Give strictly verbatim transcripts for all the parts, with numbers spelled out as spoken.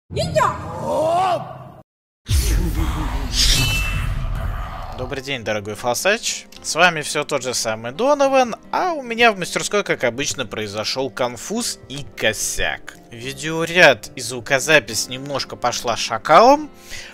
Добрый день, дорогой Фалсач. С вами все тот же самый Донован, а у меня в мастерской, как обычно, произошел конфуз и косяк. Видеоряд и звукозапись немножко пошла шакалом,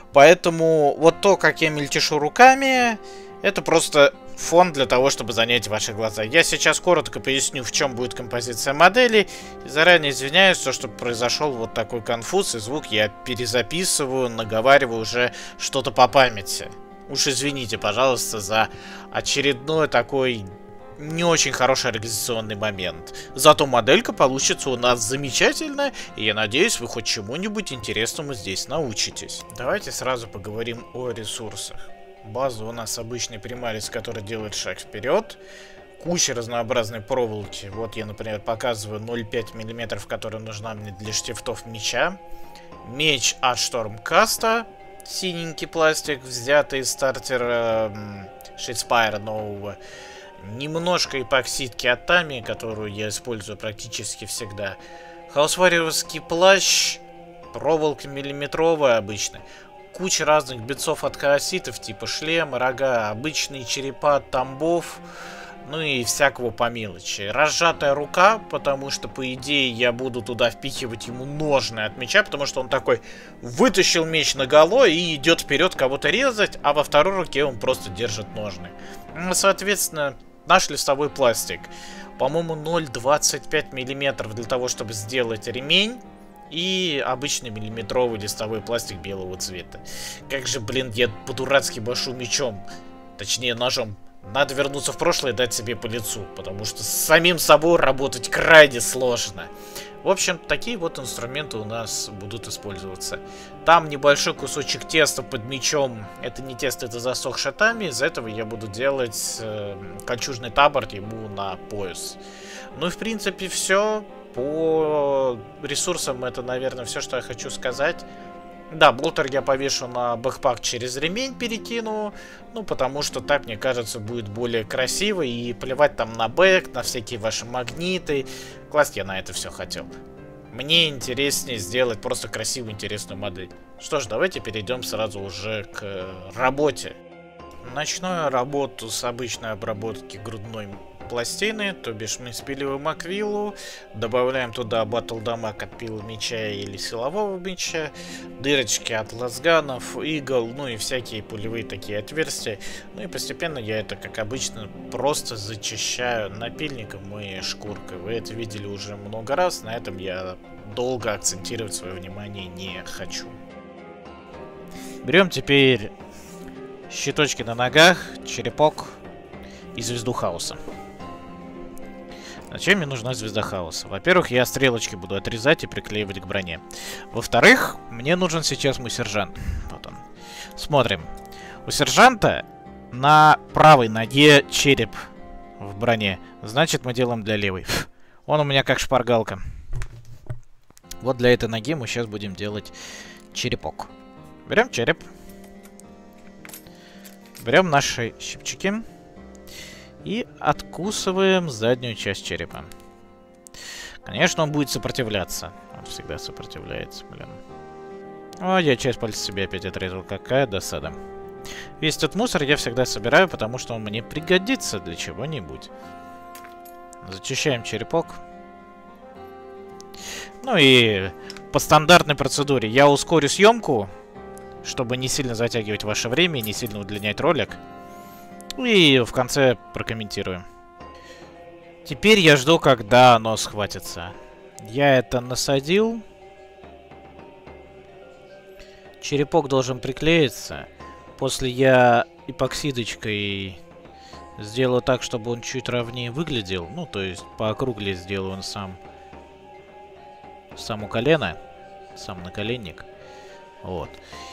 поэтому вот то, как я мельтешу руками, это просто фон для того, чтобы занять ваши глаза. Я сейчас коротко поясню, в чем будет композиция модели. И заранее извиняюсь, то, что произошел вот такой конфуз, и звук я перезаписываю, наговариваю уже что-то по памяти. Уж извините, пожалуйста, за очередной такой не очень хороший организационный момент. Зато моделька получится у нас замечательная, и я надеюсь, вы хоть чему-нибудь интересному здесь научитесь. Давайте сразу поговорим о ресурсах. База у нас обычный примарис, который делает шаг вперед. Куча разнообразной проволоки. Вот я, например, показываю ноль целых пять миллиметров, которая нужна мне для штифтов меча. Меч от Штормкаста. Синенький пластик, взятый из стартера Шейдспайра нового. Немножко эпоксидки от Тами, которую я использую практически всегда. Хаусварьерский плащ. Проволока миллиметровая обычно. Куча разных битцов от хаоситов, типа шлем, рога, обычные черепа от тамбов. Ну и всякого по мелочи. Разжатая рука, потому что, по идее, я буду туда впихивать ему ножны от меча, потому что он такой вытащил меч наголо и идет вперед кого-то резать, а во второй руке он просто держит ножны. Соответственно, наш листовой пластик. По-моему, ноль целых двадцать пять миллиметров для того, чтобы сделать ремень. И обычный миллиметровый листовой пластик белого цвета. Как же, блин, я по-дурацки башу мечом. Точнее, ножом. Надо вернуться в прошлое и дать себе по лицу, потому что с самим собой работать крайне сложно. В общем, такие вот инструменты у нас будут использоваться. Там небольшой кусочек теста под мечом. Это не тесто, это засохшая Тами. Из этого я буду делать э, кольчужный табор ему на пояс. Ну и в принципе все. По ресурсам это, наверное, все, что я хочу сказать. Да, болтер я повешу на бэкпак через ремень, перекину. Ну, потому что так, мне кажется, будет более красиво. И плевать там на бэк, на всякие ваши магниты. Класть я на это все хотел. Мне интереснее сделать просто красивую, интересную модель. Что ж, давайте перейдем сразу уже к работе. Начну работу с обычной обработки грудной пластины, то бишь мы спиливаем аквилу, добавляем туда батл дамаг от пила меча или силового меча, дырочки от лазганов, игл, ну и всякие пулевые такие отверстия. Ну и постепенно я это, как обычно, просто зачищаю напильником и шкуркой. Вы это видели уже много раз, на этом я долго акцентировать свое внимание не хочу. Берем теперь щиточки на ногах, черепок и звезду хаоса. Зачем мне нужна звезда хаоса? Во-первых, я стрелочки буду отрезать и приклеивать к броне. Во-вторых, мне нужен сейчас мой сержант. Вот он. Смотрим. У сержанта на правой ноге череп в броне. Значит, мы делаем для левой. Он у меня как шпаргалка. Вот для этой ноги мы сейчас будем делать черепок. Берем череп. Берем наши щипчики. И откусываем заднюю часть черепа. Конечно, он будет сопротивляться. Он всегда сопротивляется, блин. О, я часть пальца себе опять отрезал. Какая досада. Весь этот мусор я всегда собираю, потому что он мне пригодится для чего-нибудь. Зачищаем черепок. Ну и по стандартной процедуре я ускорю съемку, чтобы не сильно затягивать ваше время и не сильно удлинять ролик. И в конце прокомментируем. Теперь я жду, когда оно схватится. Я это насадил. Черепок должен приклеиться. После я эпоксидочкой сделаю так, чтобы он чуть ровнее выглядел. Ну, то есть по округле сделаю он сам. Сам у колена. Сам наколенник. Вот.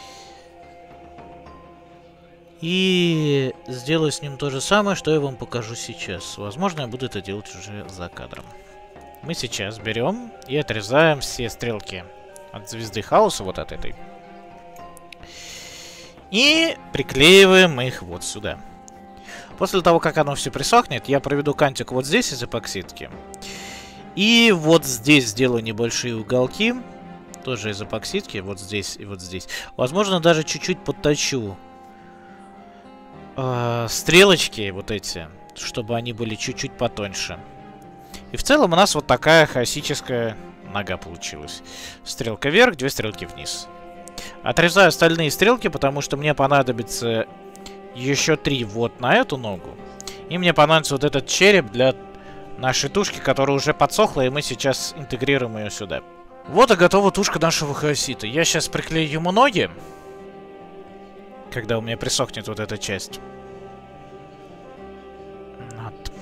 И сделаю с ним то же самое, что я вам покажу сейчас. Возможно, я буду это делать уже за кадром. Мы сейчас берем и отрезаем все стрелки от звезды хаоса, вот от этой. И приклеиваем их вот сюда. После того, как оно все присохнет, я проведу кантик вот здесь из эпоксидки. И вот здесь сделаю небольшие уголки. Тоже из эпоксидки, вот здесь и вот здесь. Возможно, даже чуть-чуть подточу э, стрелочки вот эти, чтобы они были чуть-чуть потоньше. И в целом у нас вот такая хаосическая нога получилась. Стрелка вверх, две стрелки вниз. Отрезаю остальные стрелки, потому что мне понадобится еще три вот на эту ногу. И мне понадобится вот этот череп для нашей тушки, которая уже подсохла, и мы сейчас интегрируем ее сюда. Вот и готова тушка нашего хаосита. Я сейчас приклею ему ноги, когда у меня присохнет вот эта часть. Вот.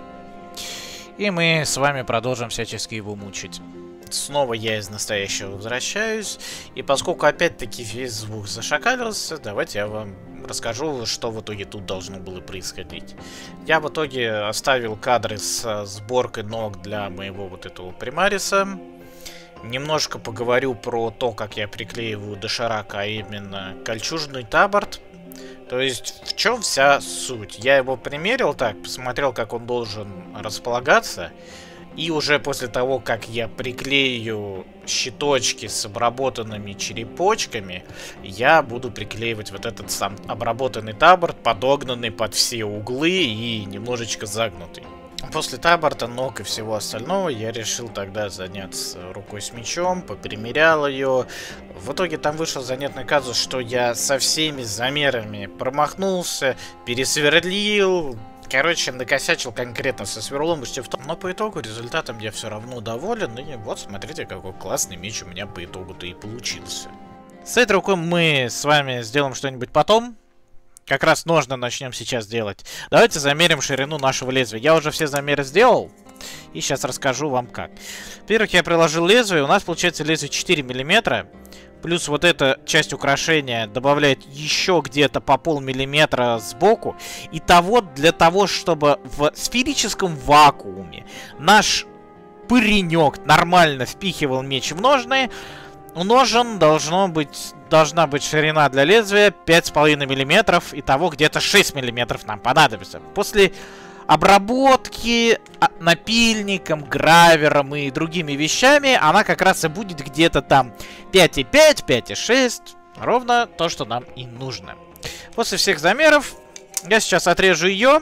И мы с вами продолжим всячески его мучить. Снова я из настоящего возвращаюсь. И поскольку опять-таки весь звук зашакалился, давайте я вам расскажу, что в итоге тут должно было происходить. Я в итоге оставил кадры с сборкой ног для моего вот этого примариса. Немножко поговорю про то, как я приклеиваю доширака, а именно кольчужный таборд. То есть, в чем вся суть? Я его примерил так, посмотрел, как он должен располагаться. И уже после того, как я приклею щиточки с обработанными черепочками, я буду приклеивать вот этот сам обработанный таборд, подогнанный под все углы и немножечко загнутый. После таборда, ног и всего остального я решил тогда заняться рукой с мечом, попримерял ее. В итоге там вышел занятный казус, что я со всеми замерами промахнулся, пересверлил. Короче, накосячил конкретно со сверлом, почти в том. Но по итогу результатом я все равно доволен. И вот, смотрите, какой классный меч у меня по итогу-то и получился. С этой рукой мы с вами сделаем что-нибудь потом. Как раз ножны начнем сейчас делать. Давайте замерим ширину нашего лезвия. Я уже все замеры сделал. И сейчас расскажу вам как. Во-первых, я приложил лезвие. У нас получается лезвие четыре миллиметра. Плюс вот эта часть украшения добавляет еще где-то по полмиллиметра сбоку. Итого, для того, чтобы в сферическом вакууме наш паренек нормально впихивал меч в ножны, у ножен должно быть, должна быть ширина для лезвия пять с половиной миллиметров. Итого где-то шесть миллиметров нам понадобится. После обработки напильником, гравером и другими вещами она как раз и будет где-то там пять и пять, пять и шесть. Ровно то, что нам и нужно. После всех замеров я сейчас отрежу ее.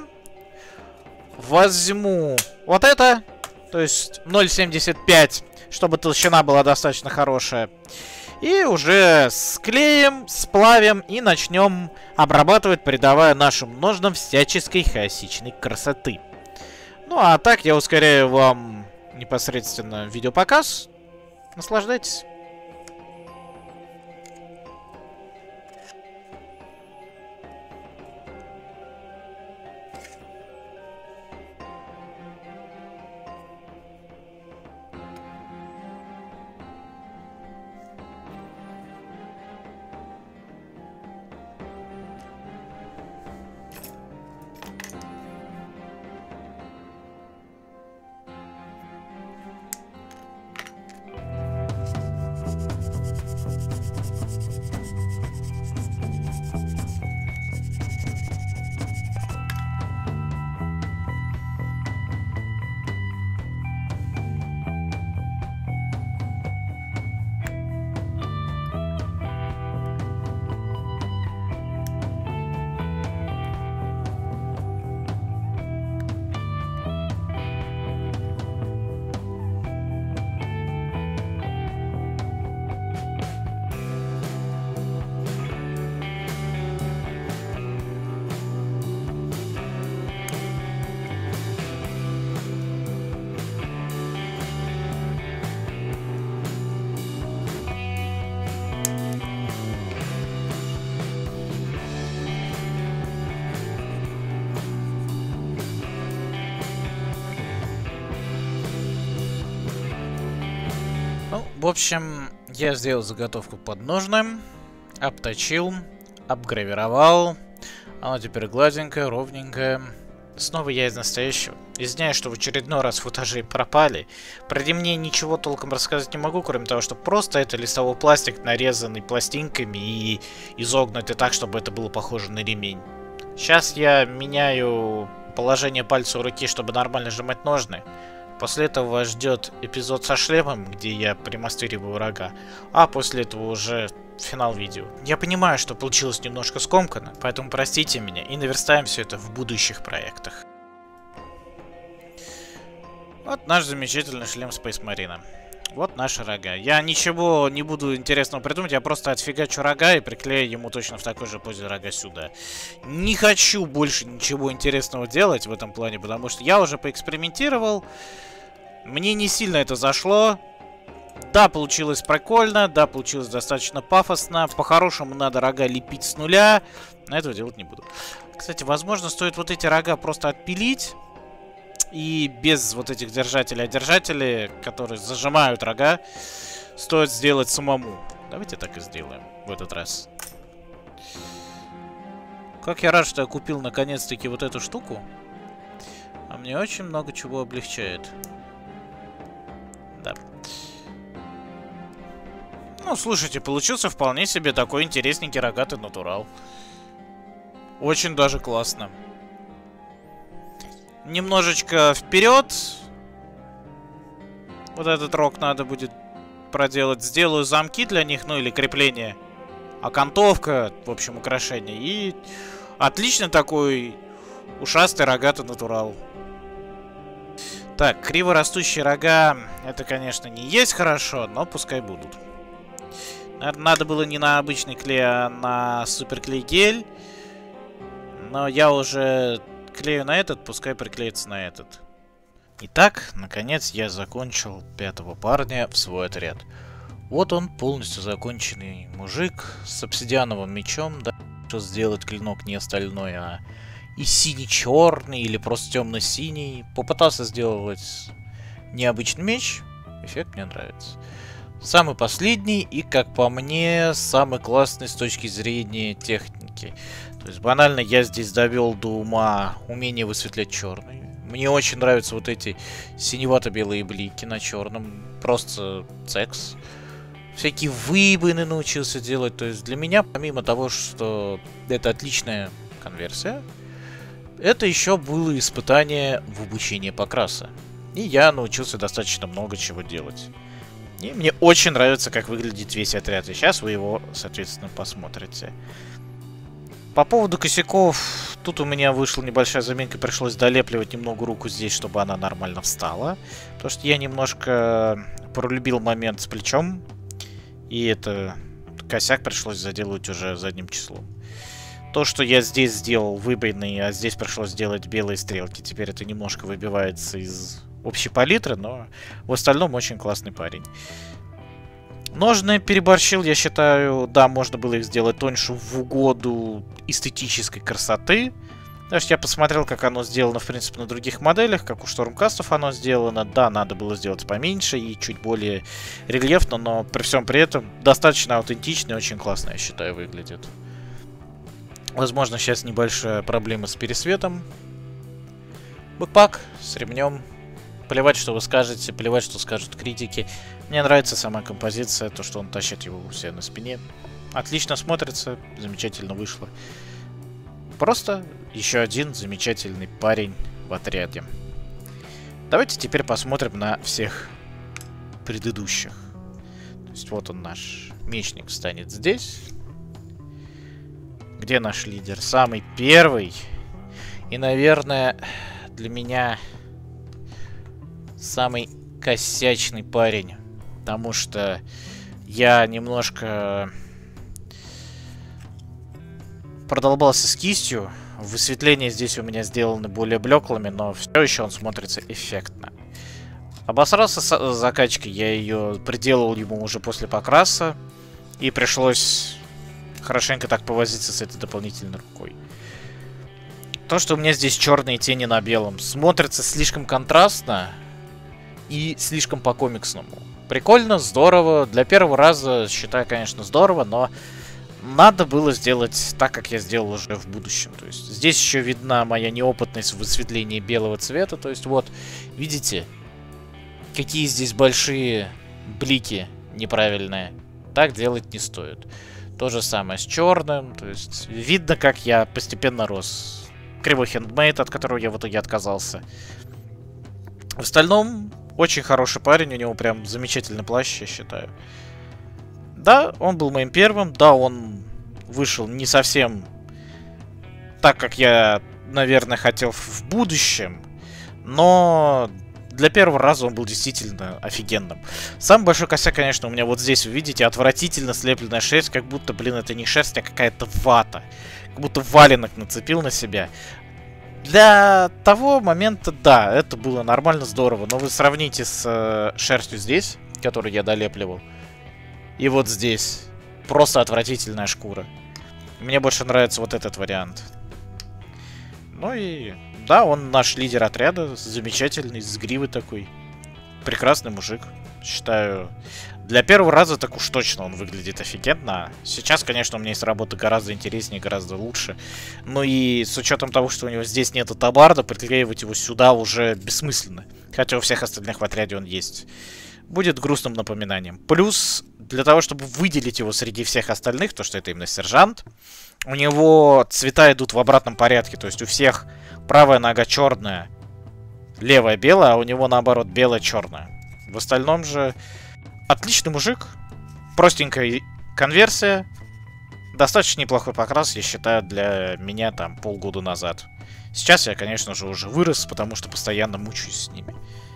Возьму вот это. То есть ноль семьдесят пять, чтобы толщина была достаточно хорошая. И уже склеим, сплавим и начнем обрабатывать, придавая нашим ножнам всяческой хаосичной красоты. Ну а так я ускоряю вам непосредственно видеопоказ. Наслаждайтесь. Ну, в общем, я сделал заготовку под ножным, обточил, обгравировал. Она теперь гладенькая, ровненькая. Снова я из настоящего. Извиняюсь, что в очередной раз футажи пропали. Про ремни ничего толком рассказать не могу, кроме того, что просто это листовой пластик, нарезанный пластинками и изогнутый так, чтобы это было похоже на ремень. Сейчас я меняю положение пальца у руки, чтобы нормально сжимать ножны. После этого вас ждет эпизод со шлемом, где я примастыриваю рога. А после этого уже финал видео. Я понимаю, что получилось немножко скомканно, поэтому простите меня и наверстаем все это в будущих проектах. Вот наш замечательный шлем Space Marine. Вот наши рога. Я ничего не буду интересного придумать, я просто отфигачу рога и приклею ему точно в такой же позе рога сюда. Не хочу больше ничего интересного делать в этом плане, потому что я уже поэкспериментировал. Мне не сильно это зашло. Да, получилось прикольно, да, получилось достаточно пафосно. По-хорошему надо рога лепить с нуля. Но этого делать не буду. Кстати, возможно, стоит вот эти рога просто отпилить. И без вот этих держателей, а держатели, которые зажимают рога, стоит сделать самому. Давайте так и сделаем в этот раз. Как я рад, что я купил наконец-таки вот эту штуку. А мне очень много чего облегчает. Да. Ну, слушайте, получился вполне себе такой интересненький рогатый натурал. Очень даже классно. Немножечко вперед. Вот этот рог надо будет проделать. Сделаю замки для них, ну или крепление. Окантовка, в общем, украшение. И отлично такой ушастый рогатый натурал. Так, криворастущие рога, это, конечно, не есть хорошо, но пускай будут. Наверное, надо было не на обычный клей, а на суперклей гель. Но я уже клею на этот, пускай приклеится на этот. Итак, наконец я закончил пятого парня в свой отряд. Вот он, полностью законченный мужик с обсидиановым мечом. Да, что сделать клинок не остальной, а и синий-черный, или просто темно-синий. Попытался сделать необычный меч. Эффект мне нравится. Самый последний и, как по мне, самый классный с точки зрения техники. То есть банально я здесь довел до ума умение высветлять черный. Мне очень нравятся вот эти синевато-белые блики на черном. Просто секс. Всякие выбоины научился делать. То есть для меня, помимо того, что это отличная конверсия, это еще было испытание в обучении покраса. И я научился достаточно много чего делать. И мне очень нравится, как выглядит весь отряд. И сейчас вы его, соответственно, посмотрите. По поводу косяков, тут у меня вышла небольшая заминка, пришлось долепливать немного руку здесь, чтобы она нормально встала. Потому что я немножко пролюбил момент с плечом. И это косяк пришлось заделывать уже задним числом. То, что я здесь сделал выбойный, а здесь пришлось сделать белые стрелки. Теперь это немножко выбивается из общей палитры, но в остальном очень классный парень. Ножны переборщил, я считаю. Да, можно было их сделать тоньше в угоду эстетической красоты. Потому что я посмотрел, как оно сделано, в принципе, на других моделях, как у Штормкастов оно сделано. Да, надо было сделать поменьше и чуть более рельефно, но при всем при этом достаточно аутентично и очень классно, я считаю, выглядит. Возможно, сейчас небольшая проблема с пересветом. Бэкпак с ремнем. Плевать, что вы скажете, плевать, что скажут критики. Мне нравится сама композиция, то, что он тащит его у себя на спине. Отлично смотрится, замечательно вышло. Просто еще один замечательный парень в отряде. Давайте теперь посмотрим на всех предыдущих. То есть вот он, наш мечник, станет здесь. Где наш лидер? Самый первый. И, наверное, для меня самый косячный парень. Потому что я немножко продолбался с кистью. Высветления здесь у меня сделаны более блеклыми, но все еще он смотрится эффектно. Обосрался с закачкой, я ее приделал ему уже после покраса. И пришлось хорошенько так повозиться с этой дополнительной рукой. То, что у меня здесь черные тени на белом, смотрится слишком контрастно и слишком по-комиксному. Прикольно, здорово. Для первого раза, считаю, конечно, здорово, но надо было сделать так, как я сделал уже в будущем. То есть здесь еще видна моя неопытность в высветлении белого цвета. То есть вот, видите, какие здесь большие блики неправильные. Так делать не стоит. То же самое с черным. То есть видно, как я постепенно рос. Кривой хендмейд, от которого я в итоге отказался. В остальном, очень хороший парень, у него прям замечательный плащ, я считаю. Да, он был моим первым, да, он вышел не совсем так, как я, наверное, хотел в будущем, но для первого раза он был действительно офигенным. Самый большой косяк, конечно, у меня вот здесь, вы видите, отвратительно слепленная шерсть, как будто, блин, это не шерсть, а какая-то вата. Как будто валенок нацепил на себя. Для того момента, да, это было нормально, здорово, но вы сравните с э, шерстью здесь, которую я долепливал, и вот здесь. Просто отвратительная шкура. Мне больше нравится вот этот вариант. Ну и... Да, он наш лидер отряда. Замечательный, с гривой такой. Прекрасный мужик. Считаю, для первого раза так уж точно он выглядит офигенно. Сейчас, конечно, у меня есть работа гораздо интереснее, гораздо лучше. Ну и с учетом того, что у него здесь нету табарда, приклеивать его сюда уже бессмысленно. Хотя у всех остальных в отряде он есть. Будет грустным напоминанием. Плюс, для того, чтобы выделить его среди всех остальных, то что это именно сержант, у него цвета идут в обратном порядке. То есть у всех правая нога черная, левая белая, а у него наоборот белая черная. В остальном же отличный мужик, простенькая конверсия, достаточно неплохой покрас, я считаю, для меня там полгода назад. Сейчас я, конечно же, уже вырос, потому что постоянно мучаюсь с ними.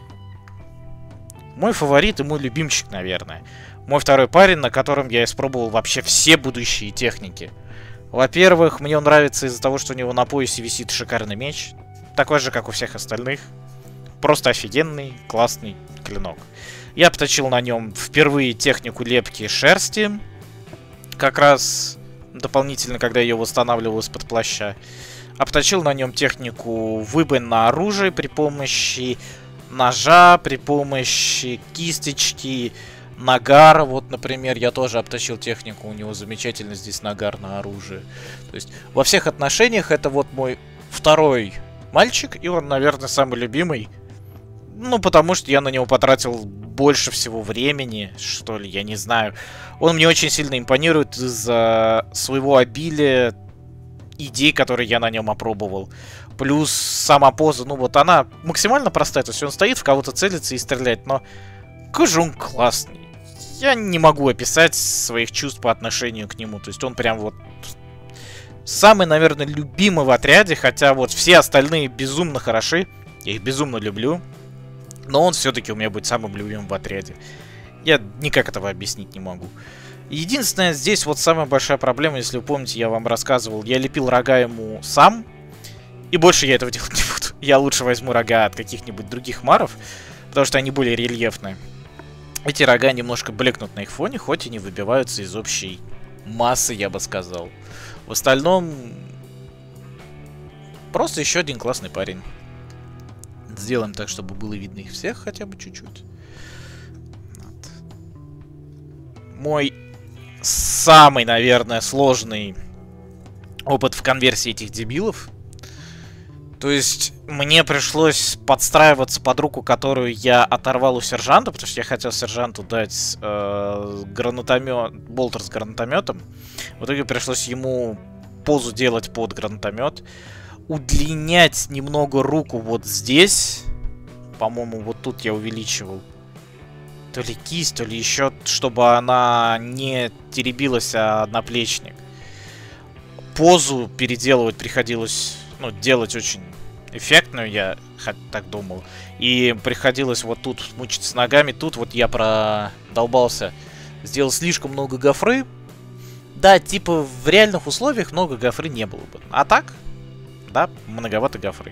Мой фаворит и мой любимчик, наверное. Мой второй парень, на котором я испробовал вообще все будущие техники. Во-первых, мне он нравится из-за того, что у него на поясе висит шикарный меч. Такой же, как у всех остальных. Просто офигенный, классный клинок. Я обточил на нем впервые технику лепки шерсти. Как раз дополнительно, когда я ее восстанавливал из-под плаща. Обточил на нем технику выбоин на оружие при помощи ножа, при помощи кисточки, нагар. Вот, например, я тоже обточил технику. У него замечательно здесь нагар на оружие. То есть во всех отношениях это вот мой второй мальчик. И он, наверное, самый любимый. Ну, потому что я на него потратил больше всего времени, что ли, я не знаю. Он мне очень сильно импонирует из-за своего обилия идей, которые я на нем опробовал. Плюс сама поза, ну вот она максимально простая. То есть он стоит, в кого-то целится и стреляет, но какой же он классный. Я не могу описать своих чувств по отношению к нему. То есть он прям вот самый, наверное, любимый в отряде. Хотя вот все остальные безумно хороши. Я их безумно люблю. Но он все-таки у меня будет самым любимым в отряде. Я никак этого объяснить не могу. Единственное, здесь вот самая большая проблема, если вы помните, я вам рассказывал. Я лепил рога ему сам. И больше я этого делать не буду. Я лучше возьму рога от каких-нибудь других маров. Потому что они более рельефные. Эти рога немножко блекнут на их фоне, хоть и не выбиваются из общей массы, я бы сказал. В остальном... Просто еще один классный парень. Сделаем так, чтобы было видно их всех хотя бы чуть-чуть. Вот. Мой самый, наверное, сложный опыт в конверсии этих дебилов. То есть мне пришлось подстраиваться под руку, которую я оторвал у сержанта, потому что я хотел сержанту дать э, гранатомет, болтер с гранатометом. В итоге пришлось ему позу делать под гранатомет. Удлинять немного руку вот здесь. По-моему, вот тут я увеличивал. То ли кисть, то ли еще, чтобы она не теребилась, а наплечник. Позу переделывать приходилось, ну, делать очень эффектную, я так думал. И приходилось вот тут мучиться ногами. Тут вот я продолбался. Сделал слишком много гофры. Да, типа в реальных условиях много гофры не было бы. А так, да, многовато гофры.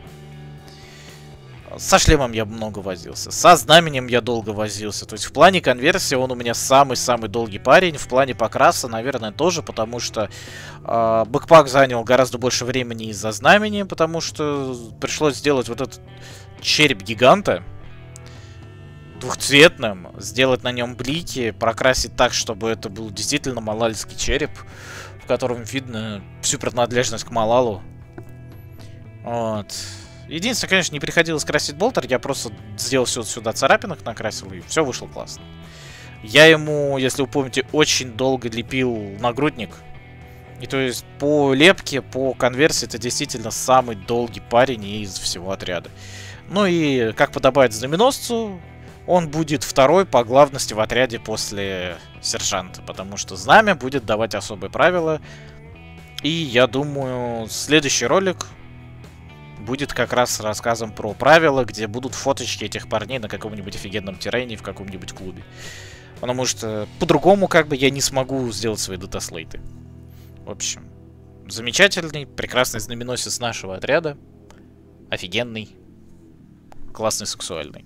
Со шлемом я много возился. Со знаменем я долго возился. То есть в плане конверсии он у меня самый-самый долгий парень. В плане покраса, наверное, тоже. Потому что э, бэкпак занял гораздо больше времени из-за знамени. Потому что пришлось сделать вот этот череп гиганта. Двухцветным. Сделать на нем блики. Прокрасить так, чтобы это был действительно малальский череп. В котором видно всю принадлежность к Малалу. Вот. Единственное, конечно, не приходилось красить болтер. Я просто сделал все сюда царапинок, накрасил, и все вышло классно. Я ему, если вы помните, очень долго лепил нагрудник. И то есть по лепке, по конверсии, это действительно самый долгий парень из всего отряда. Ну и, как подобает знаменосцу, он будет второй по главности в отряде после сержанта, потому что знамя будет давать особые правила. И я думаю, следующий ролик будет как раз с рассказом про правила, где будут фоточки этих парней на каком-нибудь офигенном террене в каком-нибудь клубе. Потому что по-другому как бы я не смогу сделать свои датаслейты. В общем, замечательный, прекрасный знаменосец нашего отряда. Офигенный, классный, сексуальный.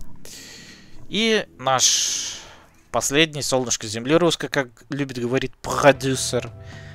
И наш последний солнышко земли русское, как любит говорить продюсер.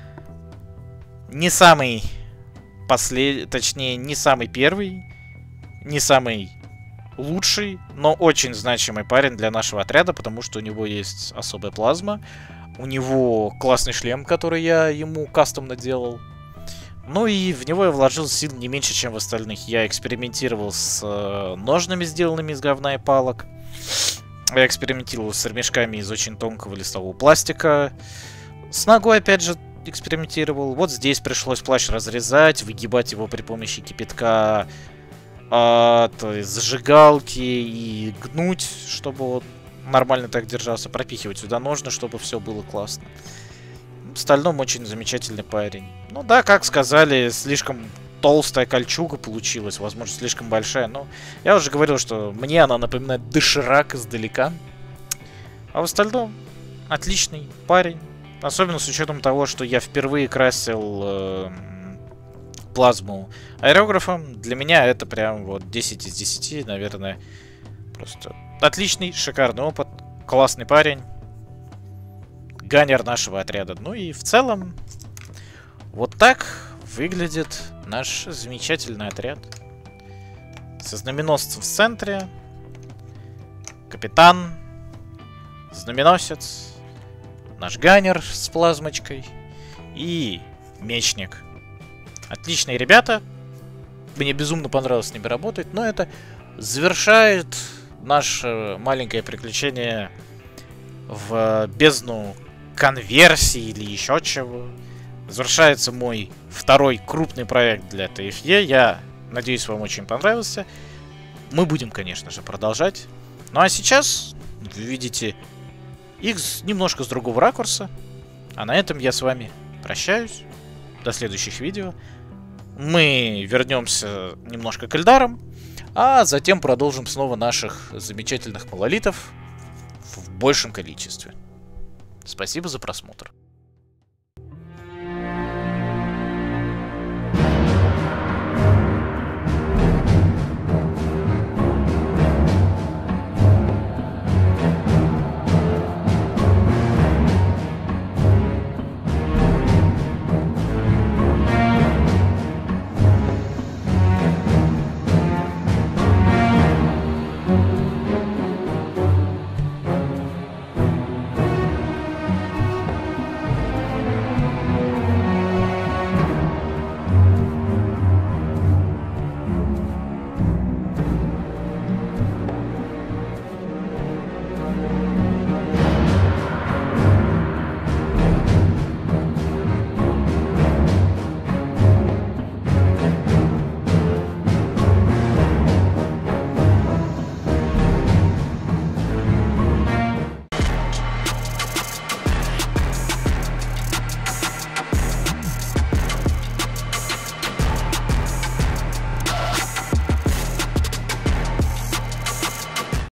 Не самый послед... точнее, не самый первый, не самый лучший, но очень значимый парень для нашего отряда, потому что у него есть особая плазма. У него классный шлем, который я ему кастомно делал. Ну и в него я вложил сил не меньше, чем в остальных. Я экспериментировал с э, ножными, сделанными из говна и палок. Я экспериментировал с ремешками из очень тонкого листового пластика. С ногой, опять же, экспериментировал. Вот здесь пришлось плащ разрезать, выгибать его при помощи кипятка, а, то есть зажигалки и гнуть, чтобы он нормально так держался, пропихивать сюда ножны, чтобы все было классно. В остальном очень замечательный парень. Ну да, как сказали, слишком толстая кольчуга получилась, возможно, слишком большая, но я уже говорил, что мне она напоминает доширак издалека. А в остальном отличный парень. Особенно с учетом того, что я впервые красил э, плазму аэрографом. Для меня это прям вот десять из десяти, наверное. Просто отличный, шикарный опыт. Классный парень. Ганнер нашего отряда. Ну и в целом, вот так выглядит наш замечательный отряд. Со знаменосцем в центре. Капитан. Знаменосец. Наш ганнер с плазмочкой. И мечник. Отличные ребята. Мне безумно понравилось с ними работать. Но это завершает наше маленькое приключение в бездну конверсии или еще чего. Завершается мой второй крупный проект для тэ эф е. Я надеюсь, вам очень понравился. Мы будем, конечно же, продолжать. Ну а сейчас вы видите их немножко с другого ракурса. А на этом я с вами прощаюсь. До следующих видео. Мы вернемся немножко к Эльдарам. А затем продолжим снова наших замечательных малолитов в большем количестве. Спасибо за просмотр.